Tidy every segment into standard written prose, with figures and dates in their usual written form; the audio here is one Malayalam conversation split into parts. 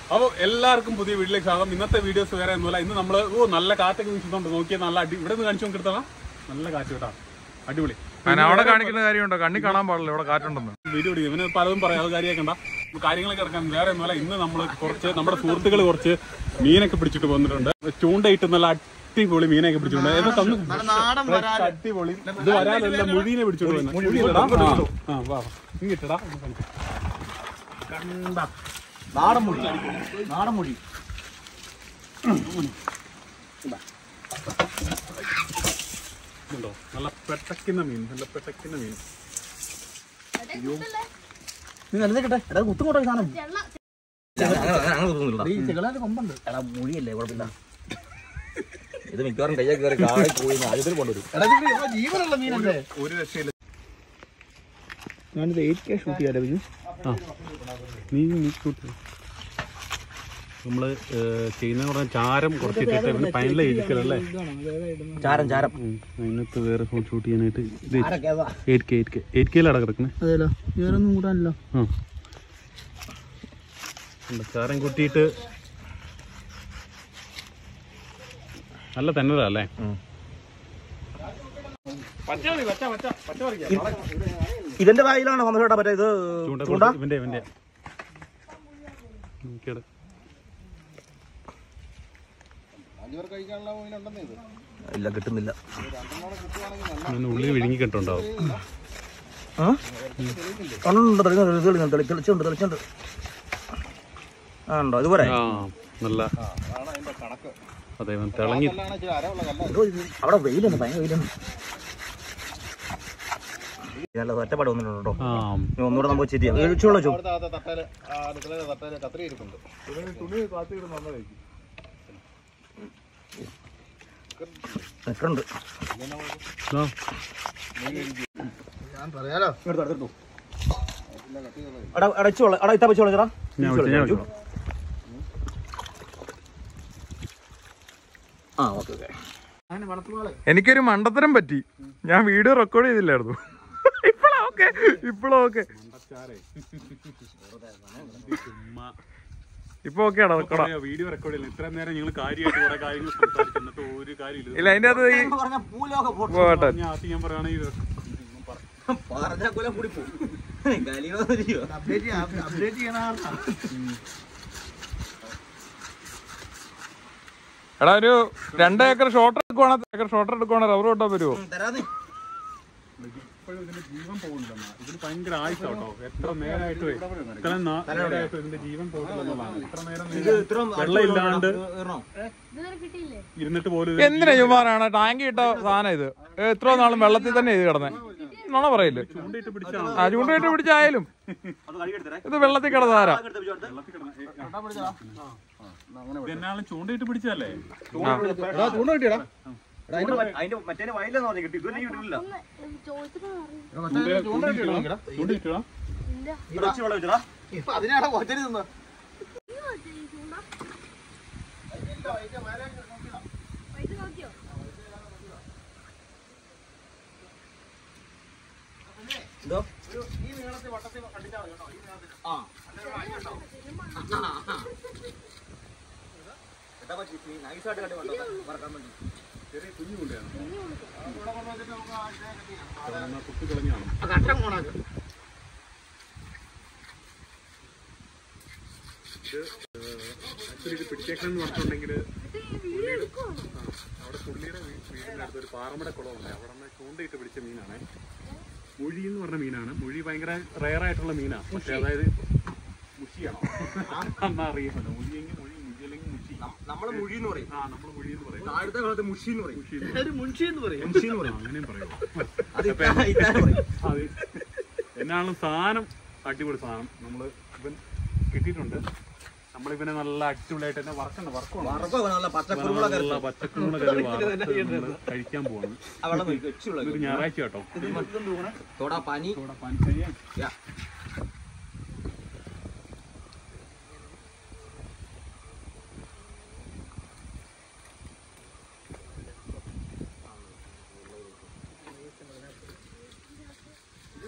അപ്പോൾ എല്ലാവർക്കും പുതിയ വീട്ടിലേക്ക് സ്വാഗതം. ഇന്നത്തെ വീഡിയോസ് വേറെ ഒന്നുമില്ല. ഇന്ന് നമ്മൾ നല്ല കാറ്റൊക്കെ വീശുന്നുണ്ട്. നോക്കിയാൽ നല്ല ഇവിടെ നിന്ന് കാണിച്ചു നോക്കിയെടുത്തണം. നല്ല കാറ്റ് കേട്ടോ, അടിപൊളി. അവിടെ കാണിക്കുന്ന കാര്യമുണ്ടോ? കണ്ണി കാണാൻ പാടില്ല, ഇവിടെ കാറ്റുണ്ടെന്ന്. വീഡിയോ പിടിക്കും. ഇവന് പലതും പറയാം, അത് കാര്യമാക്കണ്ട. കാര്യങ്ങളൊക്കെ ഇറക്കാൻ വേറെ ഒന്നുമല്ല. ഇന്ന് നമ്മൾ കുറച്ച് നമ്മുടെ സുഹൃത്തുക്കൾ കുറച്ച് മീനൊക്കെ പിടിച്ചിട്ട് വന്നിട്ടുണ്ട്. ചൂണ്ടയിട്ട് നല്ല അടിപൊളി മീനൊക്കെ പിടിച്ചിട്ടുണ്ട്. അടിപൊളി. ഇത് വരാനല്ല, മുഴീനെ പിടിച്ചിട്ട് വന്നെ. ഇങ്ങിട്ടടാ കണ്ട നാടൻ മൊഴി, നാടൻ മൊഴി. ഉണ്ടോ? നല്ല പെട്ടക്കുന്ന മീൻ, നല്ല പെട്ടക്കുന്ന മീൻ. നീ നിലനിൽക്കട്ടെ. എടാ കുത്തും കൊണ്ടോ സാധനം. കൊമ്പുണ്ട്. എടാ മൊഴിയല്ലേ, കുഴപ്പമില്ല. ഇത് മിക്കവാറും കയ്യെ കയറി കാറി പോയി ആദ്യത്തിൽ കൊണ്ടുവരും. ജീവനുള്ള മീനല്ലേ, ഒരു രക്ഷയില്ല. ഞാനിത് 8K ഷൂട്ട് ചെയ്യാലോ ബിജു. നീ ഷൂട്ട് നമ്മള് ചെയ്യുന്ന പറഞ്ഞാൽ ചാരം കുറച്ചിട്ടിട്ട് ഫൈനൽ ഇരിക്കലല്ലേ. ചാരം ചാരം അതിനകത്ത് വേറെ ഷൂട്ട് ചെയ്യാനായിട്ട് 8K കിടക്കുന്നത്. അതെല്ലോ, വേറൊന്നും കൂടാനല്ലോ. ചാരം കൂട്ടിയിട്ട് നല്ല തന്നെ അല്ലേ. ഇതിന്റെ വായിലാണ് വന്നിട്ടാ മറ്റേ ഇത് ചൂണ്ട. ഇവന്റെ ഇല്ല, കിട്ടുന്നില്ല. ഉള്ളിൽ വിഴുങ്ങി കിട്ടുണ്ടാവും. തെളിച്ചുണ്ട് തെളിച്ചുണ്ട്. ആണോ ഇതുപോലെ നല്ല അതെ തിളങ്ങി. അവിടെ വെയിലുണ്ട്, ഭയങ്കര വെയിലുണ്ട്. നല്ല ഒറ്റപ്പാട് വന്നിട്ടുണ്ടോ? ഒന്നുകൂടെ നമുക്ക് ചെയ്യാം. ഒഴിച്ചോളൂ. നിൽക്കുന്നുണ്ട്. അടച്ചോളൂ, അവിടെ ഇത്താ വെച്ചോളൂ ചേട്ടാ. എനിക്കൊരു മണ്ടത്തരം പറ്റി. ഞാൻ വീഡിയോ റെക്കോർഡ് ചെയ്തില്ലായിരുന്നു. ഇപ്പോഴോക്കെ ഇപ്പൊ ഓക്കെയാണോ? വീഡിയോ റെക്കോർഡ് ചെയ്യില്ല. ഇത്രയും നേരം ഞങ്ങൾ കാര്യമായിട്ട് കുറെ കാര്യങ്ങൾ സംസാരിച്ചിട്ട് ഒരു കാര്യമില്ല. ഇല്ല, അതിന്റെ അകത്ത് ഞാൻ പറയുകയാണെങ്കിൽ എടാ ഒരു 2 ഏക്കർ ഷോർട്ട് എടുക്കുവാണ് റബ്ബർ വെട്ടാൻ വരുമോ? ഇപ്പോഴും ഇതിന്റെ ജീവൻ പോകുന്നില്ല. ഇതിന് ഭയങ്കര ആയുസാട്ടോ. എത്ര നേരമായിട്ട് ഇതിന്റെ ജീവൻ പോകില്ലെന്നുള്ളതാണ്. ഇത്ര നേരം വെള്ളം ഇല്ലാണ്ട് ഇരുന്നിട്ട് പോലും. എന്തിനാ ചുമാറാണ് ടാങ്കി ഇട്ട സാധനം ഇത്? എത്ര നാളും വെള്ളത്തിൽ തന്നെ ഇത് കിടന്നേ. നോണ പറയില്ലേ? ചൂണ്ടയിട്ട് പിടിച്ചായാലും ഇത് വെള്ളത്തിൽ കിടന്നാരാ? എന്നാലും ചൂണ്ടയിട്ട് പിടിച്ചല്ലേ. ചൂണ്ട കിട്ടിയടാ. ചെറിയ കുഞ്ഞു കൊണ്ടാണ് ഇത് പിടിച്ചേക്കണം പറഞ്ഞിട്ടുണ്ടെങ്കിൽ അവിടെ പുള്ളിയുടെ വീടിൻ്റെ അടുത്തൊരു പാറമട കുളമുണ്ട്. അവിടെ നിന്ന് ചൂണ്ടയിട്ട് പിടിച്ച മീനാണ്. മുഴി എന്ന് പറഞ്ഞ മീനാണ്. മുഴി ഭയങ്കര റെയറായിട്ടുള്ള മീനാണ്. പക്ഷെ അതായത് മുഷിയാണോ എന്നാ അറിയുമല്ലോ. മുഴിയെങ്കിൽ മുഴി, മുഴിയല്ലെങ്കിൽ മുഷി. നമ്മള് മുഴി എന്ന് പറയും. നമ്മൾ മുഴി എന്ന് പറയും. താഴത്തെ കാലത്ത് മുഷി എന്ന് പറയും. അങ്ങനെയും പറയും. എന്നാണ് സാധനം, അടിപൊളി സാധനം. നമ്മള് ഇവൻ കിട്ടിയിട്ടുണ്ട്. നമ്മളിവനെ നല്ല അടിപൊളിയായിട്ട് തന്നെ പച്ചക്കുരുമുളക് കഴിക്കാൻ പോവാണ്. ഒരു ഞായറാഴ്ച കേട്ടോ.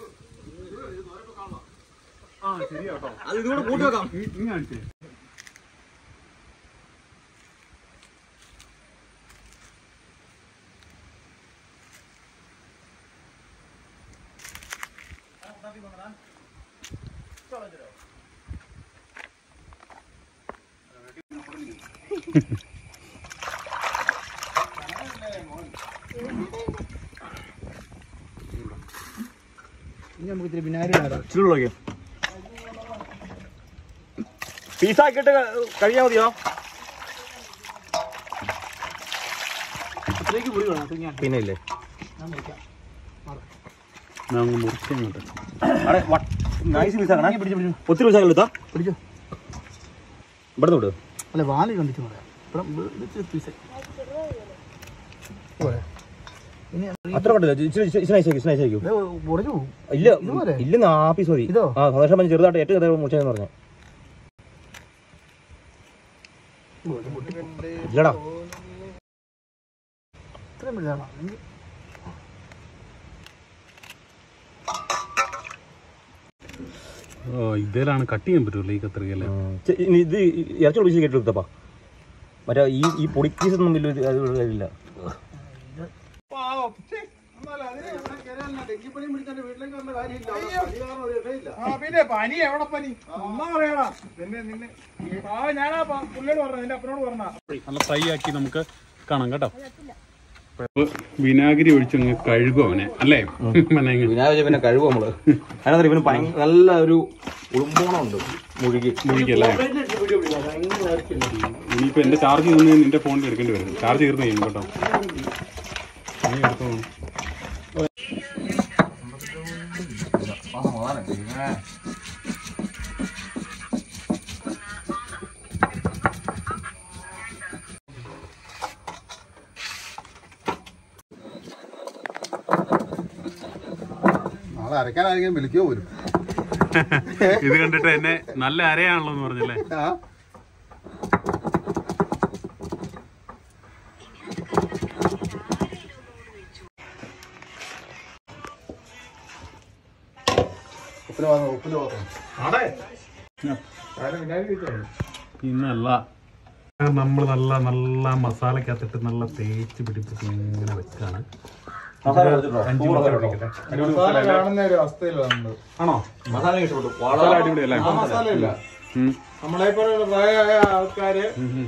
അത് ഇതുകൂടെ കൂട്ടി വെക്കാം. പീസാക്കിയിട്ട് കഴിയാൽ മതിയോ? പിന്നെ ഇല്ലേ നൈസ് പീസാക്കണേ. ഒത്തിരി പീസാക്കി എടുത്താ പിടിച്ചോ. ഇവിടുന്ന് വിടുക അല്ല വാല് കണ്ടിട്ട് അത്ര കണ്ടില്ല. ഇല്ല ഇല്ലെന്ന് ആ പീസ് മതി. ആ സന്ദേശം പറഞ്ഞ് ചെറുതായിട്ട് ഏറ്റവും ചെറുതായിട്ട് മുറിച്ചെന്ന് പറഞ്ഞു. ഇല്ലടാ ഇതിലാണ് കട്ട് ചെയ്യാൻ പറ്റുള്ളൂ ഈ കത്രികല്ലേ. ഇത് ഇറച്ചി പീസ് കേട്ടെടുത്തപ്പാ. മറ്റേ ഈ പൊടി പീസ് ഒന്നും വലിയ കാര്യമില്ല. പിന്നെ പനി എവിടെ പനി ഒന്നാ പറയണ നിന്നെ ഞാനാ പുള്ളിയോട് പറഞ്ഞ നിന്റെ അപ്പനോട് പറഞ്ഞ നല്ല ഫ്രൈ ആക്കി നമുക്ക് കാണാം കേട്ടോ. വിനാഗിരി ഒഴിച്ച് കഴുകും അവനെ അല്ലേ? വിനാഗിരി പിന്നെ കഴുകും നമ്മള്. അതിനകത്ത് ഇവന് നല്ല ഒരു ഉളുമ്പോണമുണ്ട് മുഴുകിയല്ലേ. ഇനിയിപ്പോ എന്റെ ചാർജ് നിന്ന് നിന്റെ ഫോണിൽ എടുക്കേണ്ടി വരും. ചാർജ് തീർന്നു കഴിയും കേട്ടോ. നീ എടുത്തോ. അരക്കാനായിരിക്കും വിളിക്കോ പോലും. ഇത് കണ്ടിട്ട് എന്നെ നല്ല അരയാണല്ലോ എന്ന് പറഞ്ഞല്ലേ. പിന്നല്ല നമ്മൾ നല്ല നല്ല മസാലക്കകത്തിട്ട് നല്ല തേച്ച് പിടിപ്പിച്ച് ഇങ്ങനെ വെച്ചാണ്. കാണുന്ന ഒരു അവസ്ഥയിലാണ്. ആണോ? മസാല ഇഷ്ടപ്പെട്ടു. മസാല അടിപൊളിയല്ലേ? മസാലയില്ല. നമ്മളെ പോലുള്ള പ്രായമായ ആൾക്കാര്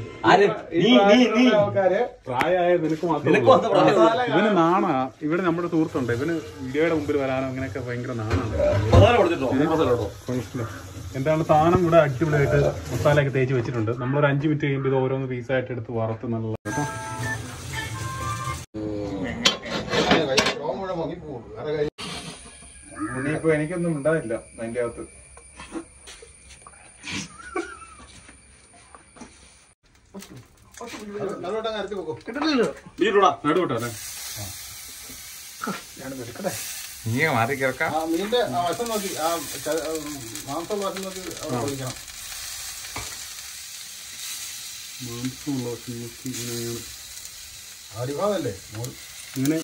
പ്രായമായ നിനക്ക് മാത്രം ഇവന് നാണാ. ഇവിടെ നമ്മുടെ സുഹൃത്തുണ്ട്, ഇവന് വീഡിയോയുടെ മുമ്പിൽ വരാനോ അങ്ങനെയൊക്കെ ഭയങ്കര നാണാണ്. എന്താണ് സാധനം ഇവിടെ അടിപൊളിയായിട്ട് മസാലയൊക്കെ തേച്ച് വെച്ചിട്ടുണ്ട്. നമ്മളൊരു 5 മിനിറ്റ് കഴിയുമ്പോൾ ഇത് ഓരോന്ന് പീസായിട്ട് എടുത്ത് വറുത്ത് നല്ല കേട്ടോ. ഇനിയിപ്പോ എനിക്കൊന്നും ഉണ്ടാവില്ല അതിന്റെ അകത്ത്. നീ മാറി കിടക്കാം. മീനിന്റെ വശം നോക്കി മാംസം വശം നോക്കി ഒഴിക്കണം. മാംസമുള്ള വശം നോക്കി അടിഭാഗല്ലേ ഇങ്ങനെ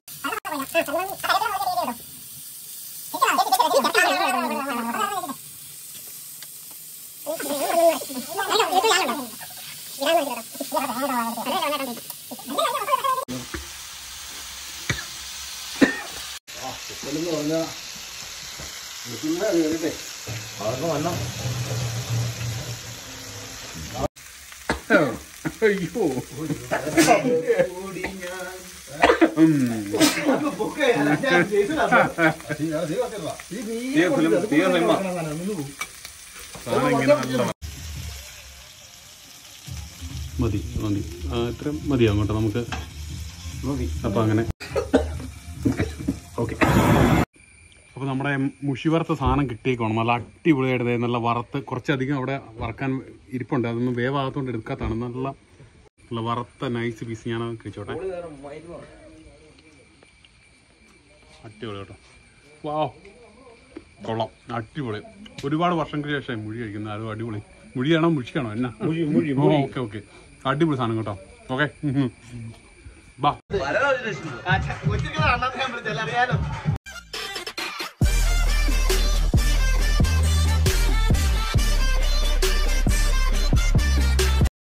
അയ്യോ മതി മതി ഇത്ര മതി അങ്ങോട്ട് നമുക്ക്. അപ്പൊ അങ്ങനെ ഓക്കെ. അപ്പോൾ നമ്മുടെ മുഷി വറുത്ത സാധനം കിട്ടിയേക്കണം. നല്ല അടിപൊളിയായിട്ട് നല്ല വറുത്ത് കുറച്ചധികം അവിടെ വറക്കാൻ ഇരിപ്പുണ്ട്. അതൊന്നും വേവാകത്തോണ്ട് എടുക്കാത്തതാണ്. നല്ല നല്ല വറുത്ത നൈസ് പീസ് ഞാൻ കഴിച്ചോട്ടെ. അടിപൊളി കേട്ടോ. വാവ് കൊള്ളാം, അടിപൊളി. ഒരുപാട് വർഷങ്ങൾക്ക് ശേഷം മുഴി കഴിക്കുന്നത്. അത് അടിപൊളി. മുഴിയാണോ മുഷിയാണോ എന്നാ? ഓക്കെ ഓക്കെ, അടിപൊളി സാധനം കേട്ടോ. ഓക്കെ ബാ.